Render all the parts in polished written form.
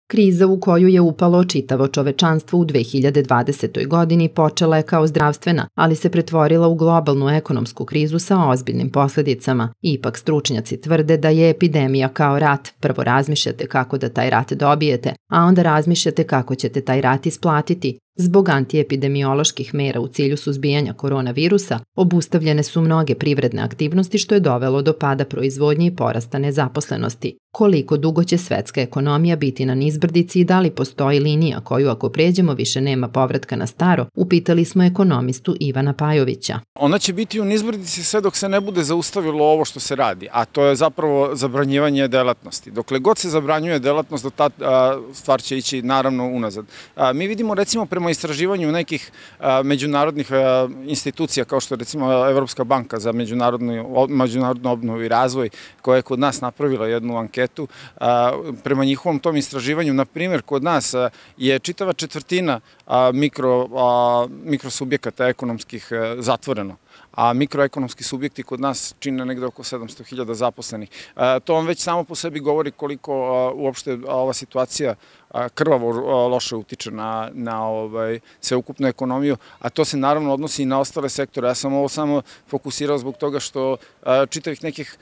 Kriza u koju je upalo čitavo čovečanstvo u 2020. godini počela je kao zdravstvena, ali se pretvorila u globalnu ekonomsku krizu sa ozbiljnim posledicama. Ipak stručnjaci tvrde da je epidemija kao rat. Prvo razmišljate kako da taj rat dobijete, a onda razmišljate kako ćete taj rat isplatiti. Zbog antiepidemioloških mera u cilju suzbijanja koronavirusa, obustavljene su mnoge privredne aktivnosti što je dovelo do pada proizvodnje i porasta nezaposlenosti. Koliko dugo će svetska ekonomija biti na nizbrdici i da li postoji linija koju ako pređemo više nema povratka na staro, upitali smo ekonomistu Ivana Pajovića. Ona će biti u nizbrdici sve dok se ne bude zaustavilo ovo što se radi, a to je zapravo zabranjivanje delatnosti. Dokle god se zabranjuje delatnost, ta stvar će ići naravno unazad. Mi vidimo recimo prema istraživanju nekih međunarodnih institucija kao što je recimo Evropska banka za međunarodnu obnovu i razvoj koja je kod nas napravila jednu anketu. Prema njihovom tom istraživanju, na primjer, kod nas je čitava četvrtina mikrosubjekata ekonomskih zatvoreno, a mikroekonomski subjekti kod nas čine negde oko 700.000 zaposlenih. To vam već samo po sebi govori koliko uopšte ova situacija krvavo loše utiče na sveukupnu ekonomiju, a to se naravno odnosi i na ostale sektore. Ja sam ovo samo fokusirao zbog toga što čitavih nekih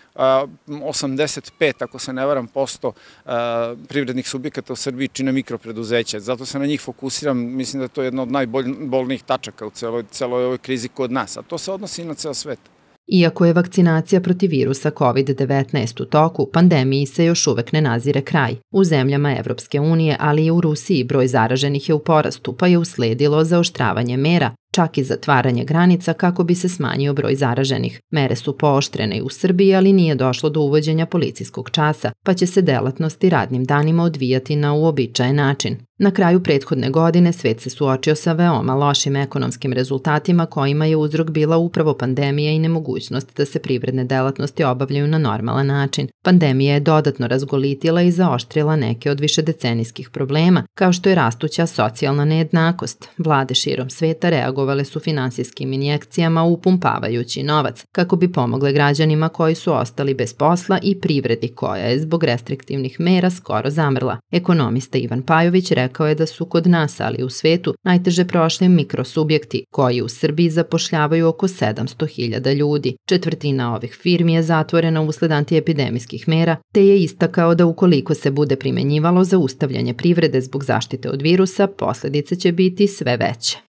85, ako se ne varam, posto privrednih subjekata u Srbiji čine mikropreduzeća. Zato se na njih fokusiram, mislim da je to jedna od najbolnijih tačaka u celoj ovoj krizi kod nas, a to se odnosi i na ceo svet. Iako je vakcinacija protiv virusa COVID-19 u toku, pandemiji se još uvek ne nazire kraj. U zemljama Evropske unije, ali i u Rusiji broj zaraženih je u porastu, pa je usledilo zaoštravanje mera, čak i zatvaranje granica kako bi se smanjio broj zaraženih. Mere su pooštrene i u Srbiji, ali nije došlo do uvođenja policijskog časa, pa će se delatnosti radnim danima odvijati na uobičajen način. Na kraju prethodne godine svet se suočio sa veoma lošim ekonomskim rezultatima kojima je uzrok bila upravo pandemija i nemogućnost da se privredne delatnosti obavljaju na normalan način. Pandemija je dodatno razgolitila i zaoštrila neke od višedecenijskih problema, kao što je rastuća socijalna nejednakost. Vlade širom sveta reagovale su finansijskim injekcijama upumpavajući novac kako bi pomogle građanima koji su ostali bez posla i privredi koja je zbog restriktivnih mera skoro zamrla. Ekonomista Ivan Pajović rekao je da su kod nas, ali i u svetu, najteže prošli mikrosubjekti koji u Srbiji zapošljavaju oko 700.000 ljudi. Četvrtina ovih firmi je zatvorena usled antiepidemijskih mera, te je istakao da ukoliko se bude primenjivalo zaustavljanje privrede zbog zaštite od virusa, posledice će biti sve veće.